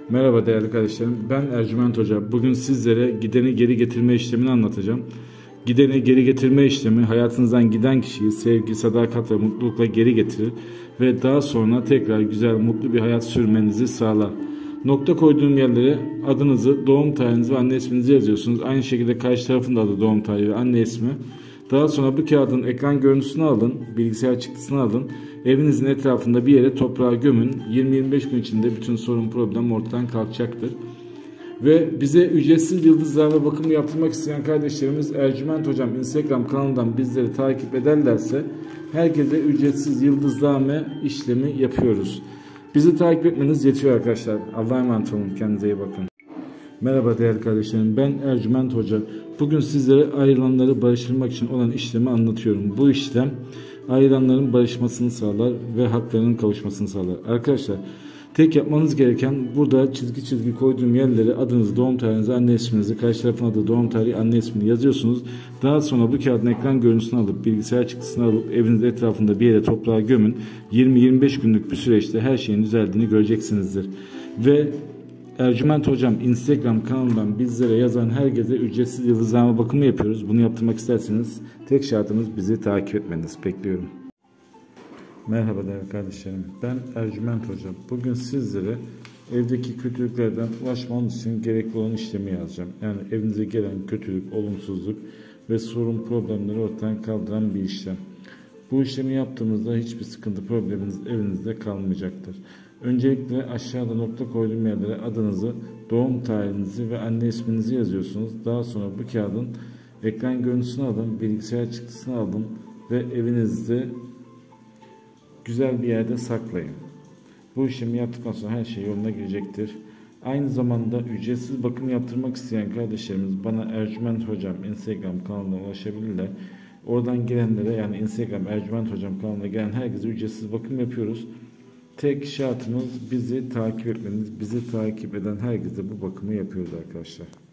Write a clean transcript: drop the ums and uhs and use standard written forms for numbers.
Merhaba değerli kardeşlerim. Ben Ercüment Hoca. Bugün sizlere gideni geri getirme işlemini anlatacağım. Gideni geri getirme işlemi hayatınızdan giden kişiyi sevgi, sadakat ve mutlulukla geri getirir ve daha sonra tekrar güzel, mutlu bir hayat sürmenizi sağlar. Nokta koyduğum yerlere adınızı, doğum tarihinizi ve anne isminizi yazıyorsunuz. Aynı şekilde karşı tarafın da adı, doğum tarihi ve anne ismi. Daha sonra bu kağıdın ekran görüntüsünü alın, bilgisayar çıktısını alın. Evinizin etrafında bir yere toprağa gömün. 20-25 gün içinde bütün sorun, problem ortadan kalkacaktır. Ve bize ücretsiz yıldızlarla bakımı yaptırmak isteyen kardeşlerimiz Ercüment Hocam Instagram kanalından bizleri takip ederlerse herkese ücretsiz yıldızlame işlemi yapıyoruz. Bizi takip etmeniz yetiyor arkadaşlar. Allah'a emanet olun. Kendinize iyi bakın. Merhaba değerli kardeşlerim. Ben Ercüment Hoca. Bugün sizlere ayrılanları barıştırmak için olan işlemi anlatıyorum. Bu işlem ayrılanların barışmasını sağlar ve haklarının kavuşmasını sağlar. Arkadaşlar tek yapmanız gereken burada çizgi koyduğum yerlere adınızı, doğum tarihinizi, anne isminizi, karşı tarafın adı, doğum tarihi, anne ismini yazıyorsunuz. Daha sonra bu kağıdın ekran görüntüsünü alıp bilgisayar çıktısını alıp evinizin etrafında bir yere toprağa gömün. 20-25 günlük bir süreçte her şeyin düzeldiğini göreceksinizdir. Ve Ercüment Hocam Instagram kanalından bizlere yazan herkese ücretsiz yıldızlama bakımı yapıyoruz. Bunu yaptırmak isterseniz tek şartımız bizi takip etmeniz. Bekliyorum. Merhaba değerli kardeşlerim. Ben Ercüment Hocam. Bugün sizlere evdeki kötülüklerden ulaşmanız için gerekli olan işlemi yazacağım. Yani evinize gelen kötülük, olumsuzluk ve sorun, problemleri ortadan kaldıran bir işlem. Bu işlemi yaptığımızda hiçbir sıkıntı, probleminiz evinizde kalmayacaktır. Öncelikle aşağıda nokta koyduğum yerlere adınızı, doğum tarihinizi ve anne isminizi yazıyorsunuz. Daha sonra bu kağıdın ekran görüntüsünü alın, bilgisayar çıktısını alın ve evinizde güzel bir yerde saklayın. Bu işlemi yaptıktan sonra her şey yoluna girecektir. Aynı zamanda ücretsiz bakım yaptırmak isteyen kardeşlerimiz bana Ercüment Hocam Instagram kanalına ulaşabilirler. Oradan gelenlere, yani Instagram Ercüment Hocam kanalına gelen herkese ücretsiz bakım yapıyoruz. Tek şartımız bizi takip etmeniz. Bizi takip eden herkese bu bakımı yapıyoruz arkadaşlar.